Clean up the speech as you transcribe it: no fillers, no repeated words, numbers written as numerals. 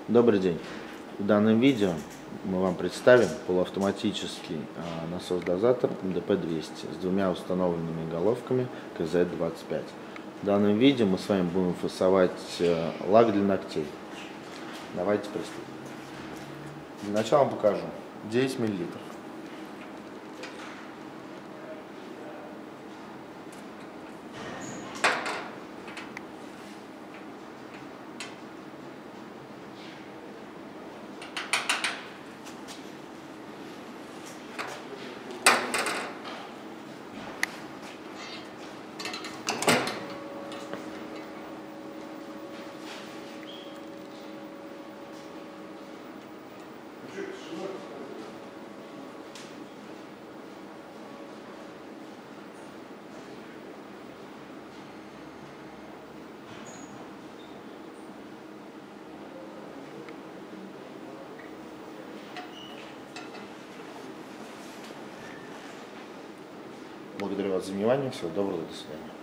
Добрый день. В данном видео мы вам представим полуавтоматический насос-дозатор МДП-200 с двумя установленными головками КЗ-25. В данном видео мы с вами будем фасовать лак для ногтей. Давайте приступим. Для начала покажу. 10 мл. Благодарю вас за внимание. Всего доброго. До свидания.